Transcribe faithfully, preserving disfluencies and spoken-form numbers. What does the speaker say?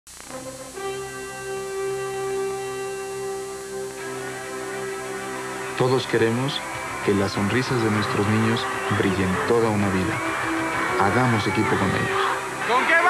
Todos queremos que las sonrisas de nuestros niños brillen toda una vida. Hagamos equipo con ellos. ¿Con qué